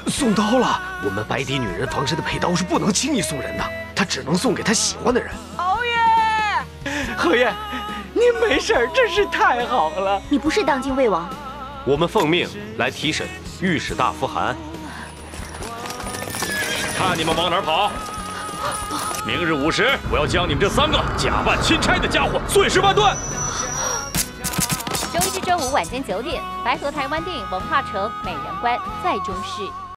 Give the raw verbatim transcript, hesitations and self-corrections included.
送刀了。我们白底女人防身的佩刀是不能轻易送人的，她只能送给她喜欢的人。 侯爷， 侯爷，您没事儿，真是太好了。 你不是当今魏王？ 我们奉命来提审御史大夫韩安。看你们往哪儿跑！明日午时，我要将你们这三个假扮钦差的家伙碎尸万段。 周一至周五晚间九点，白河台湾电影文化城美人关在中视。